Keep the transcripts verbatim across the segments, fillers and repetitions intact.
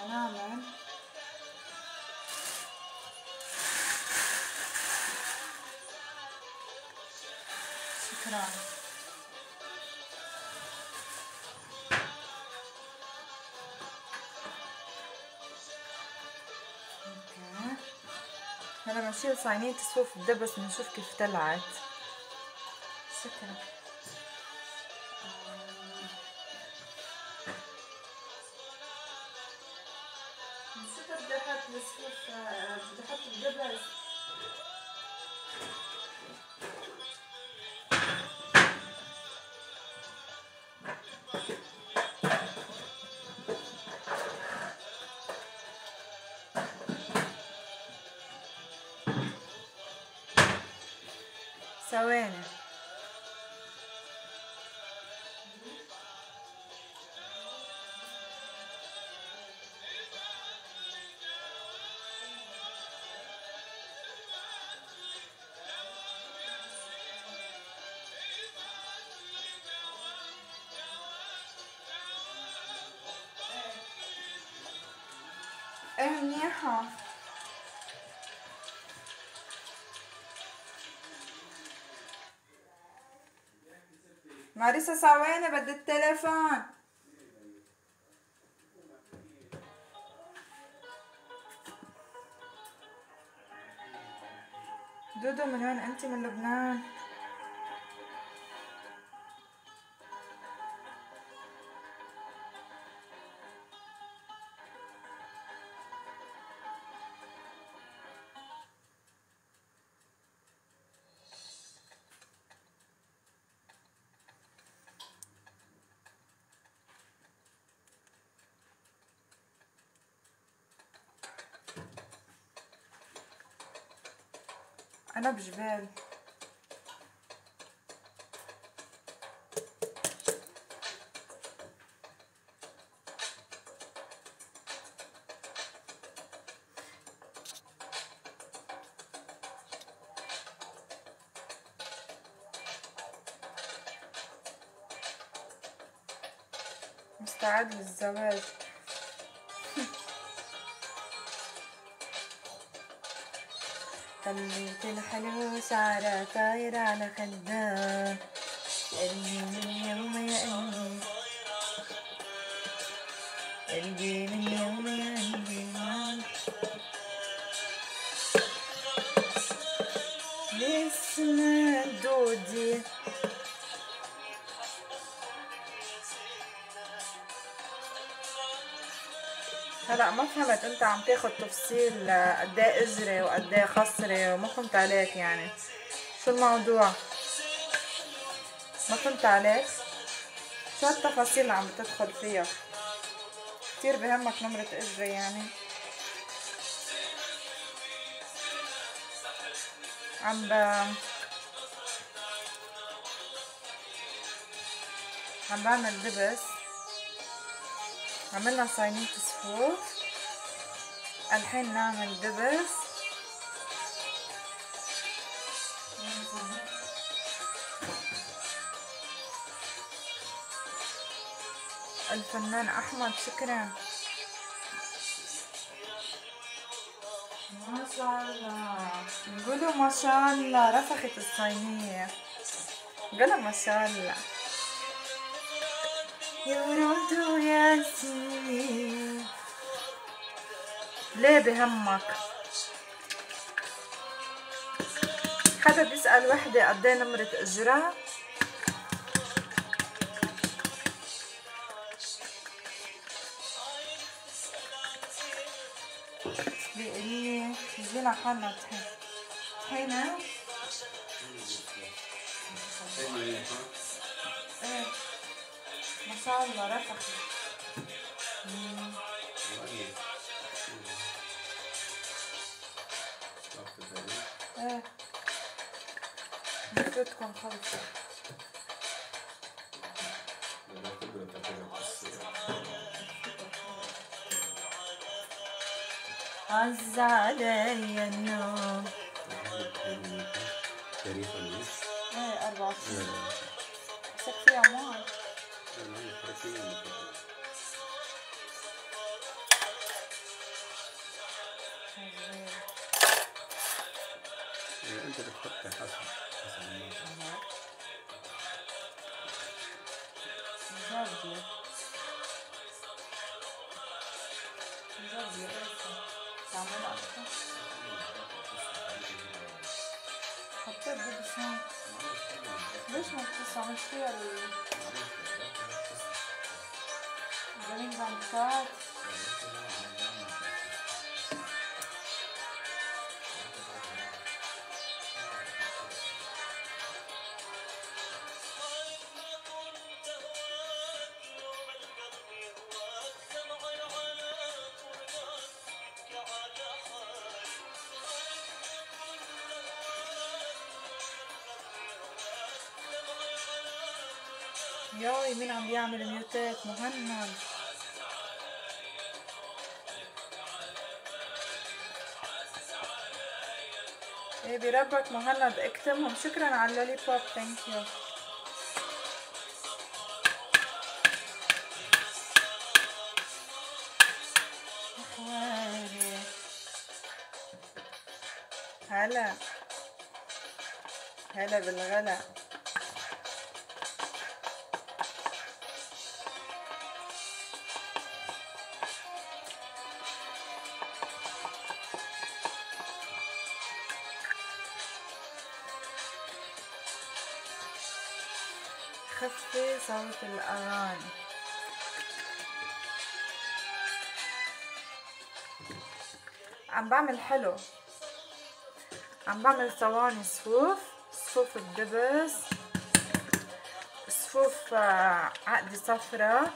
نعمل شكرا. اوكي هلا بنشيل صينية صفوف الدبس بنشوف كيف طلعت. شكرا. نسيت بدي احط الصفوف، بدي احط الدبس. ثواني. ايه منيحة. ماريسا ثواني بدي التليفون. دودو من وين انتي؟ من لبنان. انا بجبال. مستعد للزواج. خليت الحلو شعرها طاير على خدها، قلبي من اليوم يا قلبي، قلبي من اليوم يا قلبي لسه دودي. هلا ما فهمت انت عم تاخد تفصيل قد ايه اجري وقد ايه خصري وما فهمت عليك، يعني شو الموضوع؟ ما فهمت عليك شو هالتفاصيل اللي عم بتدخل فيها؟ كتير بهمك نمرة اجري يعني؟ عم ب... عم بعمل دبس، عملنا صينية صفوف، الحين نعمل دبس. الفنان احمد شكرا. ما شاء الله، قولوا ما شاء الله. رفخت الصينية، قولوا ما شاء الله. يا ورد وياسين ليه بهمك؟ حدا بيسأل وحدة قد ايه نمرة اجرها؟ بيقولي جينا حالنا طحين. طحينة؟ ايه ما شاء الله رفخت. ايه المفروض تكون خلصت. عز علي النوم. تاريخ النص؟ ايه أربعة وعشرين. حسيت فيها ماي. إيه، انت بتحطي حسب حسب النوع. مجرد مجرد تعمل أكتر. حطيت دبس هون. ليش ما بتصل مش فيها الجرين بانكات؟ ياي مين عم بيعمل ميوتات؟ مهند. ايه بربك مهند اكتمهم. شكرا على اللولي بوب. ثانك يو. اخواني هلا هلا بالغلا. خفي صوت الأغاني. عم بعمل حلو. عم بعمل ثواني صفوف صفوف الدبس، صفوف عقدة صفرة،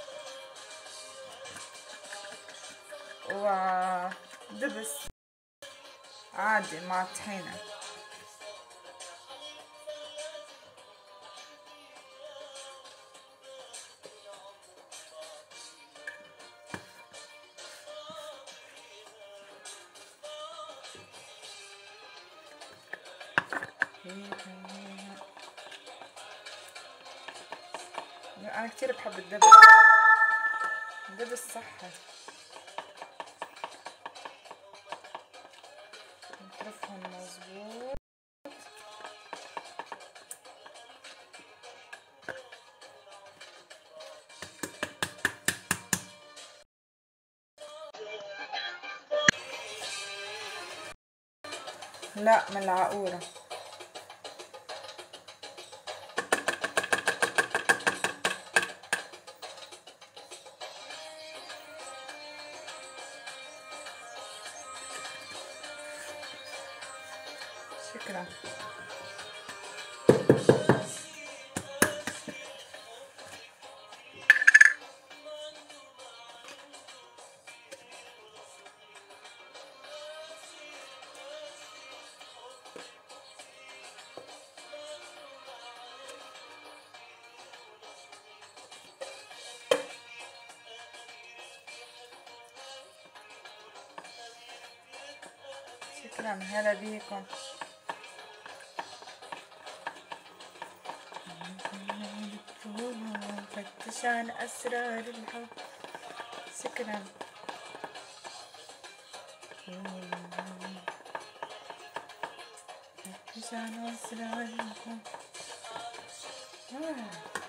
ودبس عادي مع طحينة. أنا كتير بحب الدبس. الدبس صحي. نطرفهم مظبوط. لا من العقورة. شكرا. شكرا. هلا بيكم. فتش عن أسرار الحب. شكرا. فتش عن أسرار الحب.